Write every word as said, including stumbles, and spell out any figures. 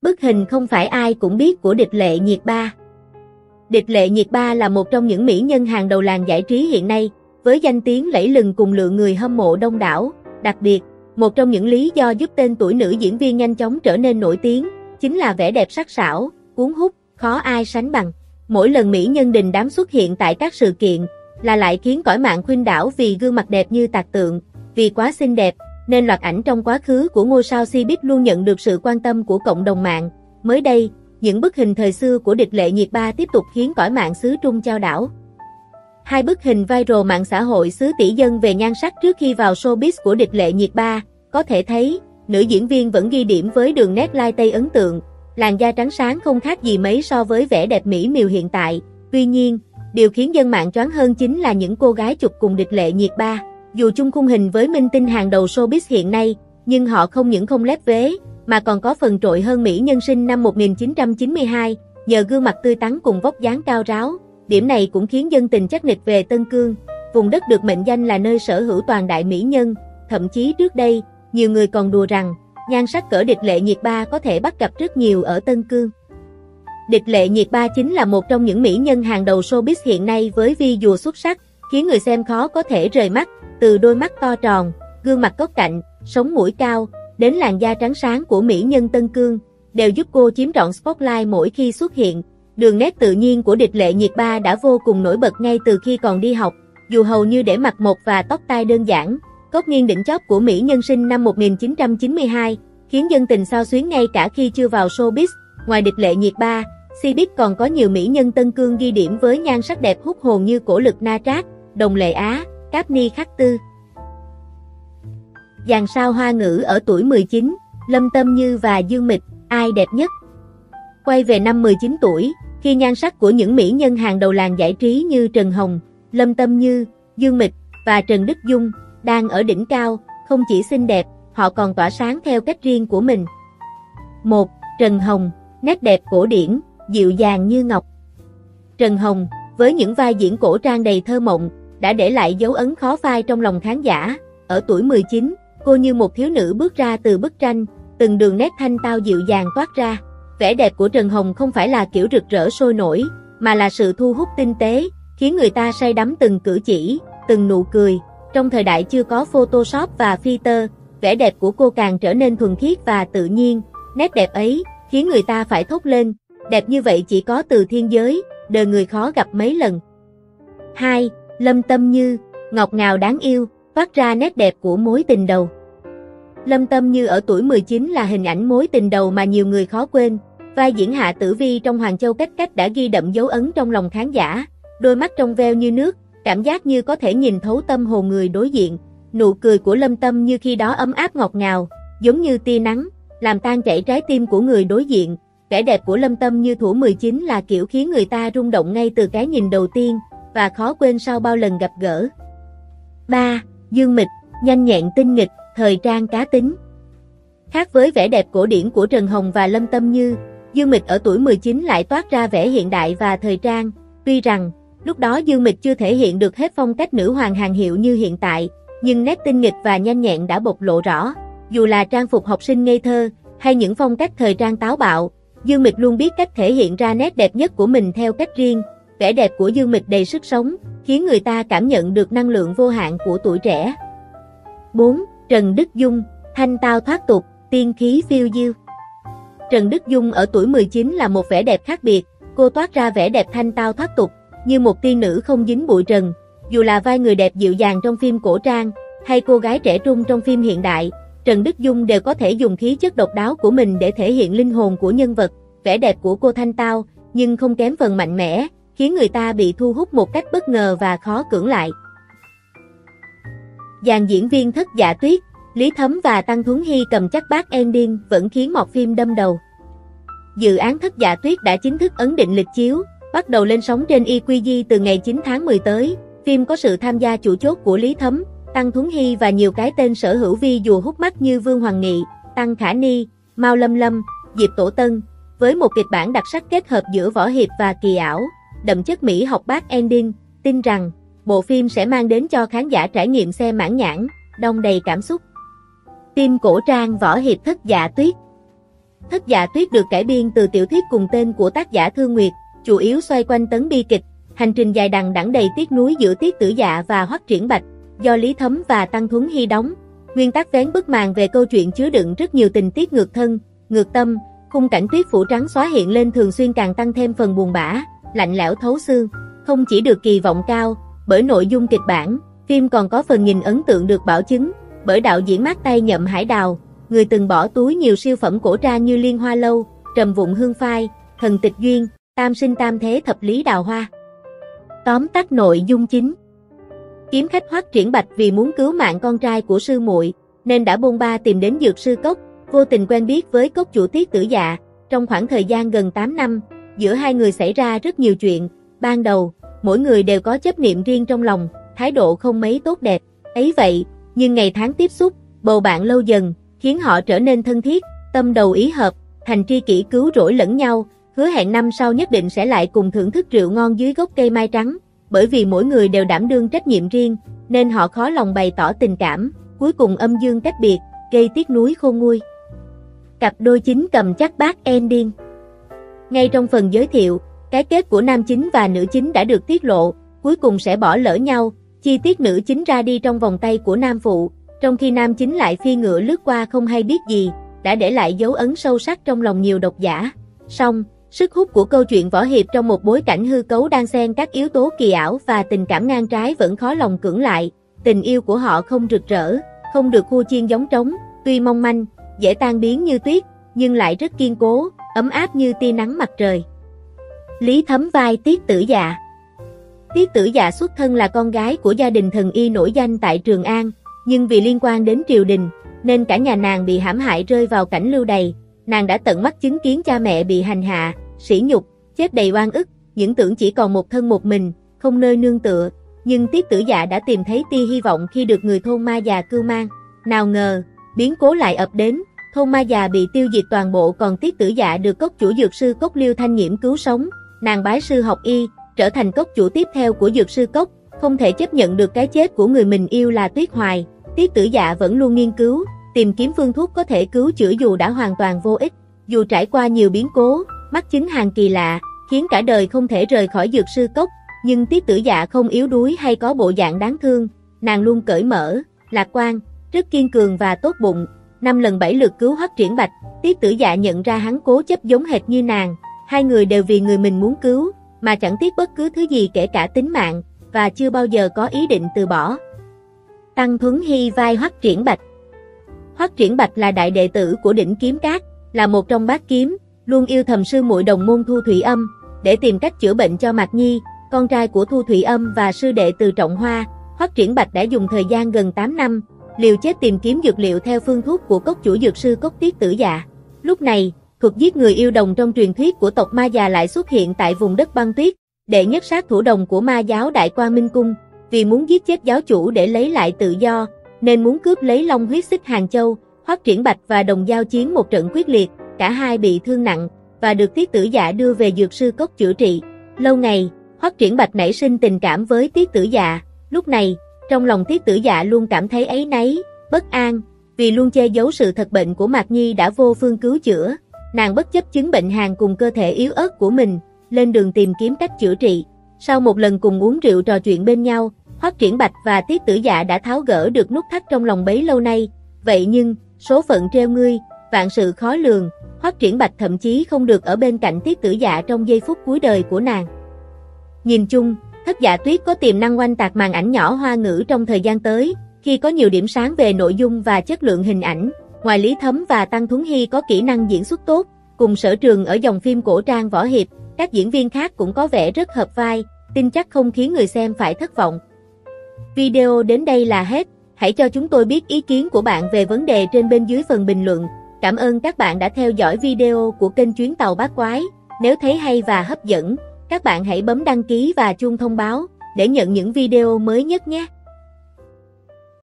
Bức hình không phải ai cũng biết của Địch Lệ Nhiệt Ba. Địch Lệ Nhiệt Ba là một trong những mỹ nhân hàng đầu làng giải trí hiện nay, với danh tiếng lẫy lừng cùng lượng người hâm mộ đông đảo. Đặc biệt, một trong những lý do giúp tên tuổi nữ diễn viên nhanh chóng trở nên nổi tiếng, chính là vẻ đẹp sắc sảo, cuốn hút, khó ai sánh bằng. Mỗi lần mỹ nhân đình đám xuất hiện tại các sự kiện, là lại khiến cõi mạng khuynh đảo vì gương mặt đẹp như tạc tượng. Vì quá xinh đẹp, nên loạt ảnh trong quá khứ của ngôi sao Cbiz luôn nhận được sự quan tâm của cộng đồng mạng. Mới đây, những bức hình thời xưa của Địch Lệ Nhiệt Ba tiếp tục khiến cõi mạng xứ Trung chao đảo. Hai bức hình viral mạng xã hội xứ tỷ dân về nhan sắc trước khi vào showbiz của Địch Lệ Nhiệt Ba, có thể thấy, nữ diễn viên vẫn ghi điểm với đường nét lai tây ấn tượng, làn da trắng sáng không khác gì mấy so với vẻ đẹp mỹ miều hiện tại. Tuy nhiên, điều khiến dân mạng choáng hơn chính là những cô gái chụp cùng Địch Lệ Nhiệt Ba. Dù chung khung hình với minh tinh hàng đầu showbiz hiện nay, nhưng họ không những không lép vế, mà còn có phần trội hơn mỹ nhân sinh năm một nghìn chín trăm chín mươi hai, nhờ gương mặt tươi tắn cùng vóc dáng cao ráo. Điểm này cũng khiến dân tình chắc nịch về Tân Cương, vùng đất được mệnh danh là nơi sở hữu toàn đại mỹ nhân. Thậm chí trước đây, nhiều người còn đùa rằng, nhan sắc cỡ Địch Lệ Nhiệt Ba có thể bắt gặp rất nhiều ở Tân Cương. Địch Lệ Nhiệt Ba chính là một trong những mỹ nhân hàng đầu showbiz hiện nay với visual xuất sắc, khiến người xem khó có thể rời mắt, từ đôi mắt to tròn, gương mặt cốt cạnh, sống mũi cao, đến làn da trắng sáng của mỹ nhân Tân Cương, đều giúp cô chiếm trọn spotlight mỗi khi xuất hiện. Đường nét tự nhiên của Địch Lệ Nhiệt Ba đã vô cùng nổi bật ngay từ khi còn đi học, dù hầu như để mặt một và tóc tai đơn giản. Cốt nghiêng đỉnh chóp của mỹ nhân sinh năm một nghìn chín trăm chín mươi hai, khiến dân tình xao xuyến ngay cả khi chưa vào showbiz. Ngoài Địch Lệ Nhiệt Ba, Cbiz còn có nhiều mỹ nhân Tân Cương ghi điểm với nhan sắc đẹp hút hồn như Cổ Lực Na Trác, Đồng Lệ Á, Cáp Ni Khắc Tư. Dàn sao Hoa ngữ ở tuổi mười chín, Lâm Tâm Như và Dương Mịch, ai đẹp nhất? Quay về năm mười chín tuổi, khi nhan sắc của những mỹ nhân hàng đầu làng giải trí như Trần Hồng, Lâm Tâm Như, Dương Mịch và Trần Đức Dung đang ở đỉnh cao, không chỉ xinh đẹp, họ còn tỏa sáng theo cách riêng của mình. một. Trần Hồng, nét đẹp cổ điển, dịu dàng như ngọc. Trần Hồng, với những vai diễn cổ trang đầy thơ mộng, đã để lại dấu ấn khó phai trong lòng khán giả. Ở tuổi mười chín, cô như một thiếu nữ bước ra từ bức tranh, từng đường nét thanh tao dịu dàng toát ra. Vẻ đẹp của Trần Hồng không phải là kiểu rực rỡ sôi nổi, mà là sự thu hút tinh tế, khiến người ta say đắm từng cử chỉ, từng nụ cười. Trong thời đại chưa có Photoshop và filter, vẻ đẹp của cô càng trở nên thuần khiết và tự nhiên. Nét đẹp ấy khiến người ta phải thốt lên, đẹp như vậy chỉ có từ thiên giới, đời người khó gặp mấy lần. hai. Lâm Tâm Như, ngọt ngào đáng yêu, toát ra nét đẹp của mối tình đầu. Lâm Tâm Như ở tuổi mười chín là hình ảnh mối tình đầu mà nhiều người khó quên. Vai diễn Hạ Tử Vi trong Hoàng Châu Cách Cách đã ghi đậm dấu ấn trong lòng khán giả. Đôi mắt trong veo như nước, cảm giác như có thể nhìn thấu tâm hồn người đối diện. Nụ cười của Lâm Tâm Như khi đó ấm áp ngọt ngào, giống như tia nắng, làm tan chảy trái tim của người đối diện. Vẻ đẹp của Lâm Tâm Như thuở mười chín là kiểu khiến người ta rung động ngay từ cái nhìn đầu tiên, và khó quên sau bao lần gặp gỡ. ba. Dương Mịch, nhanh nhẹn tinh nghịch, thời trang cá tính. Khác với vẻ đẹp cổ điển của Trần Hồng và Lâm Tâm Như, Dương Mịch ở tuổi mười chín lại toát ra vẻ hiện đại và thời trang. Tuy rằng, lúc đó Dương Mịch chưa thể hiện được hết phong cách nữ hoàng hàng hiệu như hiện tại, nhưng nét tinh nghịch và nhanh nhẹn đã bộc lộ rõ. Dù là trang phục học sinh ngây thơ, hay những phong cách thời trang táo bạo, Dương Mịch luôn biết cách thể hiện ra nét đẹp nhất của mình theo cách riêng. Vẻ đẹp của Dương Mịch đầy sức sống, khiến người ta cảm nhận được năng lượng vô hạn của tuổi trẻ. bốn. Trần Đức Dung, thanh tao thoát tục, tiên khí phiêu diêu. Trần Đức Dung ở tuổi mười chín là một vẻ đẹp khác biệt, cô toát ra vẻ đẹp thanh tao thoát tục, như một tiên nữ không dính bụi trần. Dù là vai người đẹp dịu dàng trong phim cổ trang, hay cô gái trẻ trung trong phim hiện đại, Trần Đức Dung đều có thể dùng khí chất độc đáo của mình để thể hiện linh hồn của nhân vật. Vẻ đẹp của cô thanh tao, nhưng không kém phần mạnh mẽ, khiến người ta bị thu hút một cách bất ngờ và khó cưỡng lại. Dàn diễn viên Thất Dạ Tuyết, Lý Thấm và Tăng Thuấn Hy cầm chắc bát ending vẫn khiến mọt phim đâm đầu. Dự án Thất Dạ Tuyết đã chính thức ấn định lịch chiếu, bắt đầu lên sóng trên i quy giê từ ngày chín tháng mười tới. Phim có sự tham gia chủ chốt của Lý Thấm, Tăng Thuấn Hy và nhiều cái tên sở hữu visual hút mắt như Vương Hoàng Nghị, Tăng Khả Ni, Mao Lâm Lâm, Diệp Tổ Tân, với một kịch bản đặc sắc kết hợp giữa võ hiệp và kỳ ảo, đậm chất Mỹ học bát ending. Tin rằng bộ phim sẽ mang đến cho khán giả trải nghiệm xem mãn nhãn, đong đầy cảm xúc. Phim cổ trang võ hiệp Thất Dạ Tuyết. Thất Dạ Tuyết được cải biên từ tiểu thuyết cùng tên của tác giả Thương Nguyệt, chủ yếu xoay quanh tấn bi kịch, hành trình dài đằng đẵng đầy tiếc nuối giữa Tiết Tử Dạ và Hoắc Triển Bạch, do Lý Thấm và Tăng Thuấn Hi đóng. Nguyên tác vén bức màn về câu chuyện chứa đựng rất nhiều tình tiết ngược thân, ngược tâm, khung cảnh tuyết phủ trắng xóa hiện lên thường xuyên càng tăng thêm phần buồn bã, lạnh lẽo thấu xương. Không chỉ được kỳ vọng cao bởi nội dung kịch bản, phim còn có phần nhìn ấn tượng được bảo chứng bởi đạo diễn mát tay Nhậm Hải Đào, người từng bỏ túi nhiều siêu phẩm cổ trang như Liên Hoa Lâu, Trầm Vụng Hương Phai, Thần Tịch Duyên, Tam Sinh Tam Thế Thập Lý Đào Hoa. Tóm tắt nội dung chính. Kiếm khách Hoắc Triển Bạch vì muốn cứu mạng con trai của sư muội, nên đã bôn ba tìm đến Dược Sư Cốc, vô tình quen biết với cốc chủ Tiết Tử Dạ. Trong khoảng thời gian gần tám năm, giữa hai người xảy ra rất nhiều chuyện. Ban đầu, mỗi người đều có chấp niệm riêng trong lòng, thái độ không mấy tốt đẹp. Ấy vậy, nhưng ngày tháng tiếp xúc, bầu bạn lâu dần, khiến họ trở nên thân thiết, tâm đầu ý hợp, thành tri kỷ cứu rỗi lẫn nhau, hứa hẹn năm sau nhất định sẽ lại cùng thưởng thức rượu ngon dưới gốc cây mai trắng. Bởi vì mỗi người đều đảm đương trách nhiệm riêng, nên họ khó lòng bày tỏ tình cảm, cuối cùng âm dương cách biệt, gây tiếc nuối khôn nguôi. Cặp đôi chính cầm chắc bát ending. Ngay trong phần giới thiệu, cái kết của nam chính và nữ chính đã được tiết lộ, cuối cùng sẽ bỏ lỡ nhau. Chi tiết nữ chính ra đi trong vòng tay của nam phụ, trong khi nam chính lại phi ngựa lướt qua không hay biết gì, đã để lại dấu ấn sâu sắc trong lòng nhiều độc giả. Song, sức hút của câu chuyện võ hiệp trong một bối cảnh hư cấu đan xen các yếu tố kỳ ảo và tình cảm ngang trái vẫn khó lòng cưỡng lại. Tình yêu của họ không rực rỡ, không được khua chiên giống trống, tuy mong manh, dễ tan biến như tuyết, nhưng lại rất kiên cố, ấm áp như tia nắng mặt trời. Lý Thấm vai Tiết Tử Dạ. Tiết Tử Dạ xuất thân là con gái của gia đình thần y nổi danh tại Trường An, nhưng vì liên quan đến triều đình, nên cả nhà nàng bị hãm hại rơi vào cảnh lưu đày. Nàng đã tận mắt chứng kiến cha mẹ bị hành hạ, sỉ nhục, chết đầy oan ức, những tưởng chỉ còn một thân một mình, không nơi nương tựa. Nhưng Tiết Tử Dạ đã tìm thấy tia hy vọng khi được người thôn ma già cưu mang. Nào ngờ, biến cố lại ập đến, thôn ma già bị tiêu diệt toàn bộ, còn Tiết Tử Dạ được cốc chủ Dược Sư Cốc Liêu Thanh Nghiễm cứu sống. Nàng bái sư học y, trở thành cốc chủ tiếp theo của Dược Sư Cốc, không thể chấp nhận được cái chết của người mình yêu là Tuyết Hoài. Tiết Tử Dạ vẫn luôn nghiên cứu, tìm kiếm phương thuốc có thể cứu chữa dù đã hoàn toàn vô ích. Dù trải qua nhiều biến cố, mắc chính hàng kỳ lạ, khiến cả đời không thể rời khỏi Dược Sư Cốc, nhưng Tiết Tử Dạ không yếu đuối hay có bộ dạng đáng thương. Nàng luôn cởi mở, lạc quan, rất kiên cường và tốt bụng. Năm lần bảy lượt cứu Hoắc Triển Bạch, Tiết Tử Dạ nhận ra hắn cố chấp giống hệt như nàng. Hai người đều vì người mình muốn cứu, mà chẳng tiếc bất cứ thứ gì kể cả tính mạng, và chưa bao giờ có ý định từ bỏ. Tăng Thuấn Hi vai Hoắc Triển Bạch. Hoắc Triển Bạch là đại đệ tử của Đỉnh Kiếm Các, là một trong bát kiếm, luôn yêu thầm sư muội đồng môn Thu Thủy Âm, để tìm cách chữa bệnh cho Mạc Nhi, con trai của Thu Thủy Âm và sư đệ Từ Trọng Hoa. Hoắc Triển Bạch đã dùng thời gian gần tám năm, liều chết tìm kiếm dược liệu theo phương thuốc của cốc chủ Dược Sư Cốc Tiết Tử Dạ. Lúc này, thuật giết người yêu đồng trong truyền thuyết của tộc ma già lại xuất hiện tại vùng đất băng tuyết. Đệ nhất sát thủ đồng của ma giáo Đại Quang Minh Cung, vì muốn giết chết giáo chủ để lấy lại tự do, nên muốn cướp lấy long huyết xích Hàng Châu. Hoắc Triển Bạch và đồng giao chiến một trận quyết liệt, cả hai bị thương nặng, và được Tiết Tử Dạ đưa về Dược Sư Cốc chữa trị. Lâu ngày, Hoắc Triển Bạch nảy sinh tình cảm với Tiết Tử Dạ. Lúc này, trong lòng Tiết Tử Dạ luôn cảm thấy áy náy, bất an, vì luôn che giấu sự thật bệnh của Mạc Nhi đã vô phương cứu chữa. Nàng bất chấp chứng bệnh hàn cùng cơ thể yếu ớt của mình, lên đường tìm kiếm cách chữa trị. Sau một lần cùng uống rượu trò chuyện bên nhau, Hoắc Triển Bạch và Tiết Tử Dạ đã tháo gỡ được nút thắt trong lòng bấy lâu nay. Vậy nhưng, số phận trêu ngươi, vạn sự khó lường, Hoắc Triển Bạch thậm chí không được ở bên cạnh Tiết Tử Dạ trong giây phút cuối đời của nàng. Nhìn chung, Thất Dạ Tuyết có tiềm năng oanh tạc màn ảnh nhỏ Hoa ngữ trong thời gian tới, khi có nhiều điểm sáng về nội dung và chất lượng hình ảnh. Ngoài Lý Thấm và Tăng Thuấn Hi có kỹ năng diễn xuất tốt, cùng sở trường ở dòng phim cổ trang võ hiệp, các diễn viên khác cũng có vẻ rất hợp vai, tin chắc không khiến người xem phải thất vọng. Video đến đây là hết, hãy cho chúng tôi biết ý kiến của bạn về vấn đề trên bên dưới phần bình luận. Cảm ơn các bạn đã theo dõi video của kênh Chuyến Tàu Bát Quái. Nếu thấy hay và hấp dẫn, các bạn hãy bấm đăng ký và chuông thông báo để nhận những video mới nhất nhé.